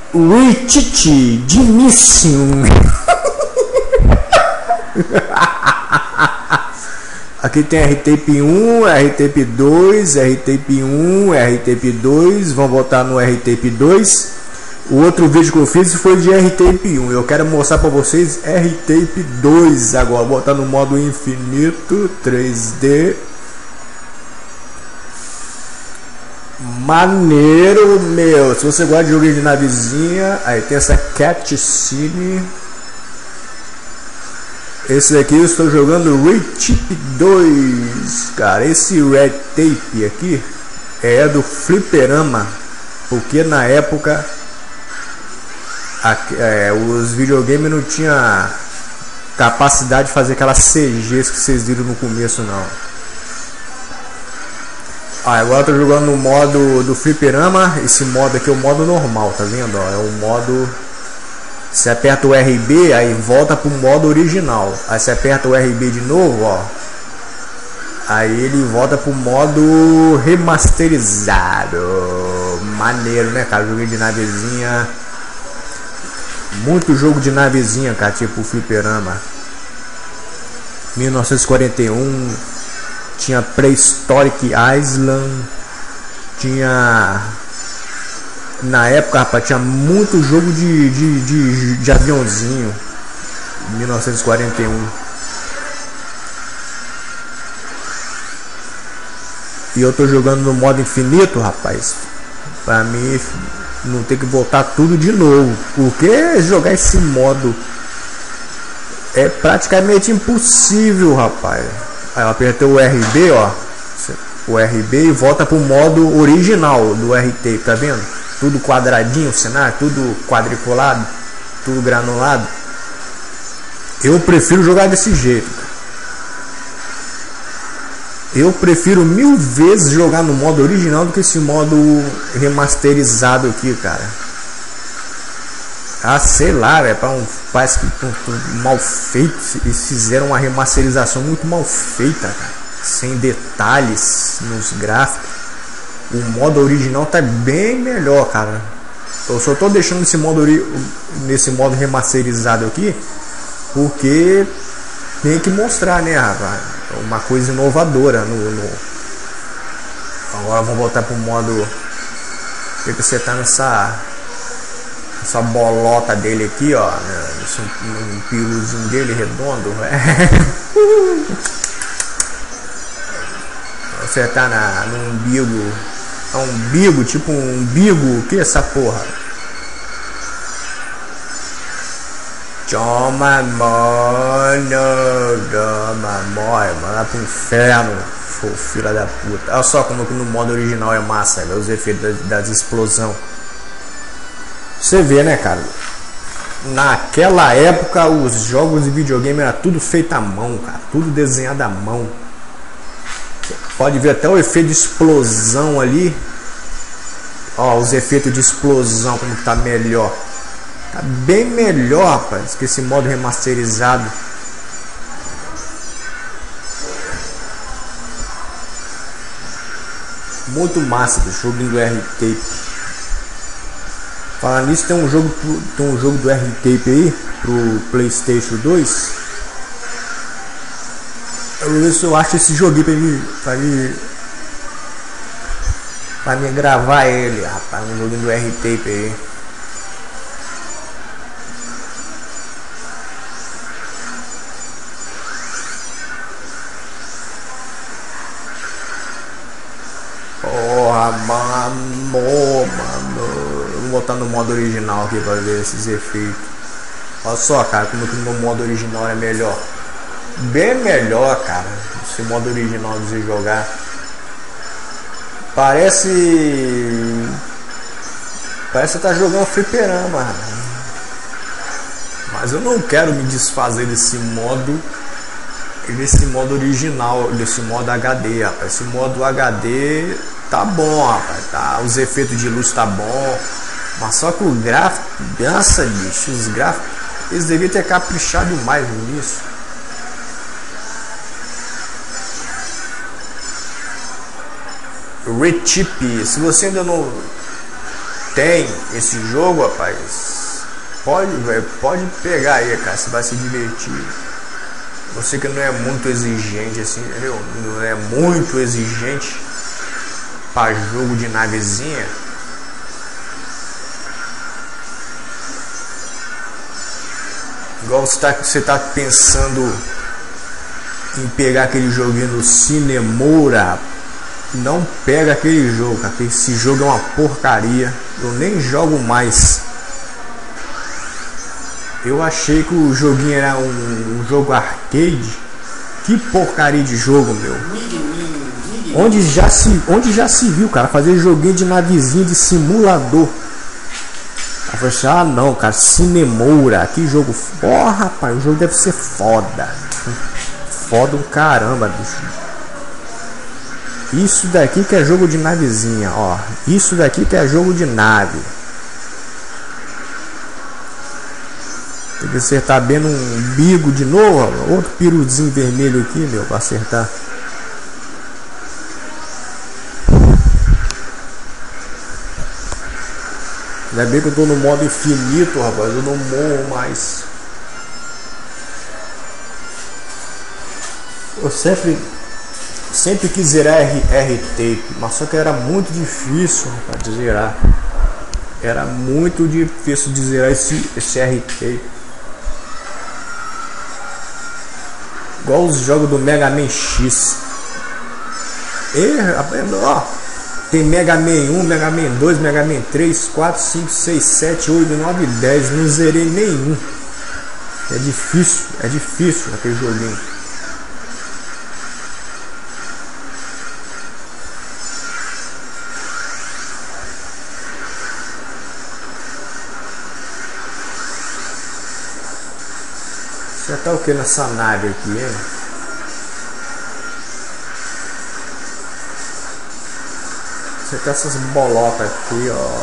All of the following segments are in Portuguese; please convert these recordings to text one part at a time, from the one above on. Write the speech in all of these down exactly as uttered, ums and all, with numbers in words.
Richie Dimissum. Aqui tem R-Tape um, R-Tape dois, R-Tape um, R-Tape dois. Vamos voltar no R-Tape dois. O outro vídeo que eu fiz foi de R-Tape um. Eu quero mostrar para vocês R-Tape dois agora. Vou botar no modo infinito três D. Maneiro, meu. Se você gosta de jogo de navezinha, aí tem essa Cutscene. Esse daqui eu estou jogando R-Tape dois. Cara, esse R-Tape aqui é do Fliperama, porque na época a, é, os videogames não tinha capacidade de fazer aquelas C Gs que vocês viram no começo, não. Ah, agora eu tô jogando no modo do Fliperama. Esse modo aqui é o modo normal, tá vendo? Ó, é o modo. Você aperta o R B, aí volta pro modo original. Aí você aperta o R B de novo, ó. Aí ele volta pro modo remasterizado. Maneiro, né, cara? Joguei de navezinha. Muito jogo de navezinha, cara, tipo o Fliperama. mil novecentos e quarenta e um. Tinha Prehistoric Island. Tinha... Na época, rapaz, tinha muito jogo de, de, de, de aviãozinho. mil novecentos e quarenta e um. E eu tô jogando no modo infinito, rapaz. Pra mim não ter que voltar tudo de novo. Porque jogar esse modo é praticamente impossível, rapaz. Aí eu apertei o R B, ó. O R B e volta pro modo original do R-Tape, tá vendo? Tudo quadradinho o cenário, tudo quadriculado, tudo granulado. Eu prefiro jogar desse jeito. Eu prefiro mil vezes jogar no modo original do que esse modo remasterizado aqui, cara. Ah, sei lá, velho, um, parece que um, um, mal feito. Eles fizeram uma remasterização muito mal feita, cara, sem detalhes nos gráficos. O modo original tá bem melhor, cara. Eu só tô deixando esse modo nesse modo remasterizado aqui porque tem que mostrar, né, rapaz? Uma coisa inovadora no, no... Agora vamos voltar pro modo que você tá nessa essa bolota dele aqui, ó, né? Esse, um, um piruzinho dele redondo. Você tá na, no umbigo. É um umbigo, tipo um umbigo. O que é essa porra? Toma, mano. Toma, morre, mano. Vai pro inferno. Pô, filha da puta. Olha só como que no modo original é massa, véio, os efeitos das, das explosões. Você vê, né, cara? Naquela época os jogos de videogame era tudo feito à mão, cara. Tudo desenhado à mão. Pode ver até o efeito de explosão ali. Ó, os efeitos de explosão como que tá melhor. Tá bem melhor, rapaz, que esse modo remasterizado. Muito massa do jogo do R-Tape. Falando nisso, tem um jogo tem um jogo do R-Tape aí pro PlayStation dois. Eu vou ver se eu acho esse joguinho pra mim, pra mim, pra mim gravar ele, rapaz, um joguinho do R-Tape aí. Porra, mano, mano. Vou botar no modo original aqui pra ver esses efeitos. Olha só, cara, como que no modo original é melhor. Bem melhor, cara. Esse modo original de jogar. Parece. Parece que tá jogando fliperama. Mas eu não quero me desfazer desse modo. Desse modo original. Desse modo H D, rapaz. Esse modo H D tá bom, rapaz. Tá, os efeitos de luz tá bom. Mas só que o gráfico. Nossa, bicho. Os gráficos. Eles deviam ter caprichado mais nisso. R-Tape, se você ainda não tem esse jogo, rapaz, pode, véio, pode pegar aí, cara, você vai se divertir. Você que não é muito exigente, assim, entendeu? Não é muito exigente para jogo de navezinha. Igual você tá, você tá pensando em pegar aquele joguinho no Cinemora, não pega aquele jogo, cara. Esse jogo é uma porcaria. Eu nem jogo mais. Eu achei que o joguinho era um, um jogo arcade. Que porcaria de jogo, meu. Onde já se, onde já se viu, cara, fazer joguinho de navezinha de simulador. Aí eu falei, ah não, cara, Cinemora, que jogo. Porra, rapaz, o jogo deve ser foda. Foda um caramba, bicho. Isso daqui que é jogo de navezinha, ó. Isso daqui que é jogo de nave. Tem que acertar bem num bigo de novo, ó. Outro piruzinho vermelho aqui, meu, pra acertar. Ainda bem que eu tô no modo infinito, rapaz. Eu não morro mais. Eu sempre Sempre quis zerar R-Tape, mas só que era muito difícil, rapaz, de zerar. Era muito difícil de zerar esse, esse R-Tape. Igual os jogos do Mega Man X. E, rapaz, ó, tem Mega Man um, Mega Man dois, Mega Man três, quatro, cinco, seis, sete, oito, nove, dez. Não zerei nenhum. É difícil, é difícil aquele joguinho. Já tá o que nessa nave aqui, hein? Você tá essas bolotas aqui, ó.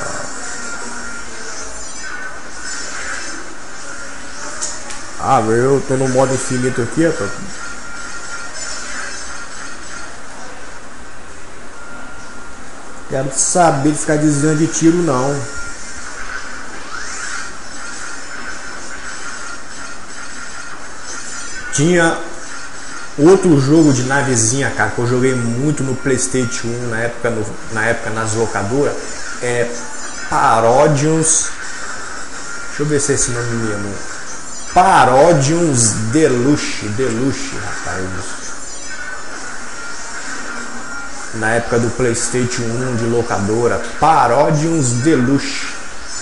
Ah, eu tô no modo infinito aqui, ó. Quero saber de ficar desviando de tiro, não. Tinha outro jogo de navezinha, cara, que eu joguei muito no PlayStation um na época, no, na época nas locadoras. É Parodius. Deixa eu ver se é esse nome mesmo. Parodius Deluxe. Deluxe, rapaz. Na época do PlayStation um de locadora. Parodius Deluxe.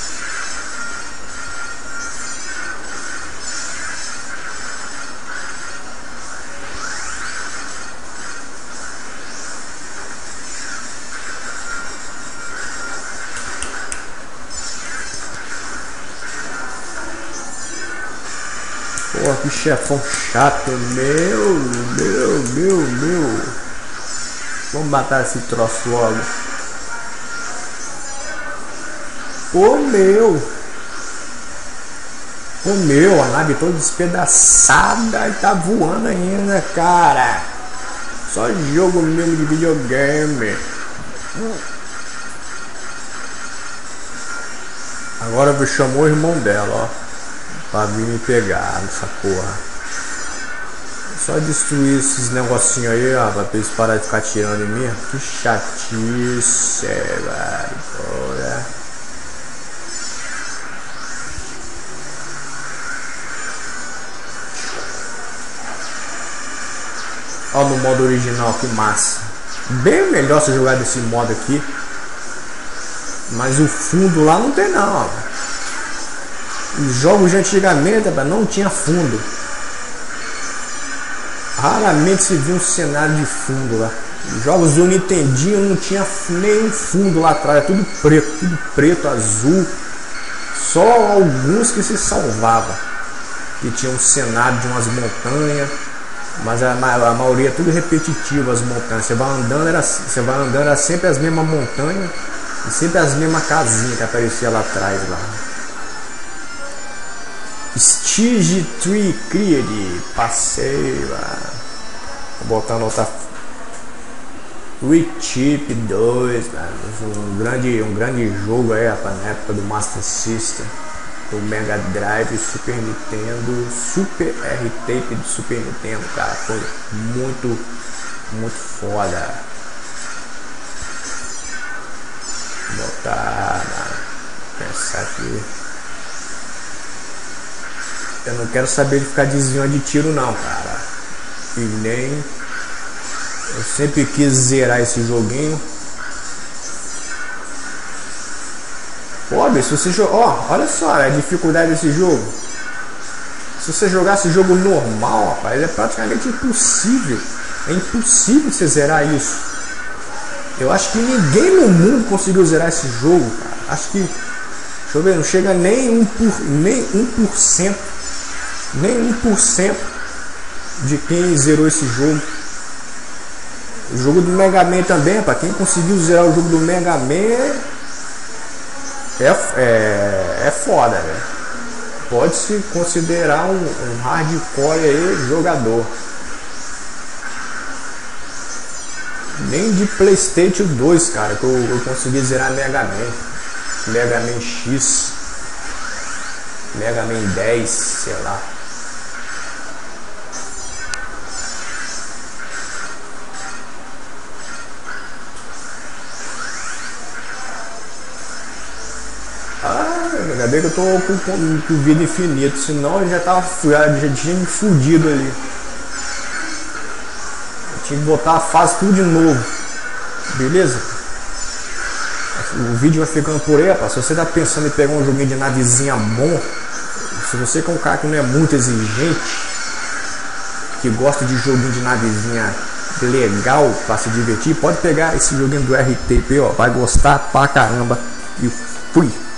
Pô, que chefão chato, meu, meu, meu, meu. Vamos matar esse troço logo. Ô meu. Ô meu, a nave toda despedaçada e tá voando ainda, cara. Só jogo mesmo de videogame. Agora eu chamou o irmão dela, ó. Pra vir me pegar nessa porra. Só destruir esses negocinhos aí, ó, pra eles parar de ficar tirando em mim. Que chatice, velho. Porra. Ó, no modo original, que massa. Bem melhor se jogar desse modo aqui. Mas o fundo lá não tem não, ó. Os jogos de antigamente, não tinha fundo. Raramente se viu um cenário de fundo lá. Os jogos do Nintendinho não tinha nenhum fundo lá atrás, é tudo preto, tudo preto, azul. Só alguns que se salvava, que tinha um cenário de umas montanhas, mas a, a maioria é tudo repetitivo, as montanhas. Você vai andando, era, você vai andando, era sempre as mesmas montanhas e sempre as mesmas casinhas que aparecia lá atrás lá. Stige Tree Creed, passei lá. Vou botar outra Retip dois, mano. Um grande, um grande jogo aí, rapaz, na época do Master System, do Mega Drive, Super Nintendo, Super R-Tape do Super Nintendo, cara. Foi muito, muito foda. Vou botar, mano, pensar aqui. Eu não quero saber de ficar desviando de tiro não, cara. E nem... Eu sempre quis zerar esse joguinho. Pô, bicho, se você jogar... Ó, olha só a dificuldade desse jogo. Se você jogar esse jogo normal, rapaz, é praticamente impossível. É impossível você zerar isso. Eu acho que ninguém no mundo conseguiu zerar esse jogo, cara. Acho que... Deixa eu ver, não chega nem um por, nem um por cento. Nem um por cento de quem zerou esse jogo. O jogo do Mega Man também, para quem conseguiu zerar o jogo do Mega Man é, é, é foda, velho. Pode-se considerar um, um hardcore aí, jogador. Nem de PlayStation dois, cara, que eu, eu consegui zerar Mega Man. Mega Man X, Mega Man dez, sei lá. Ah, ainda bem que eu tô com, com, com vida infinita, senão eu já tava já tinha me fudido ali. Eu tinha que botar a fase tudo de novo. Beleza? O vídeo vai ficando por aí, rapaz. Se você tá pensando em pegar um joguinho de navezinha bom, se você que é um cara que não é muito exigente, que gosta de joguinho de navezinha legal pra se divertir, pode pegar esse joguinho do R-Tape, ó. Vai gostar pra caramba. E fui!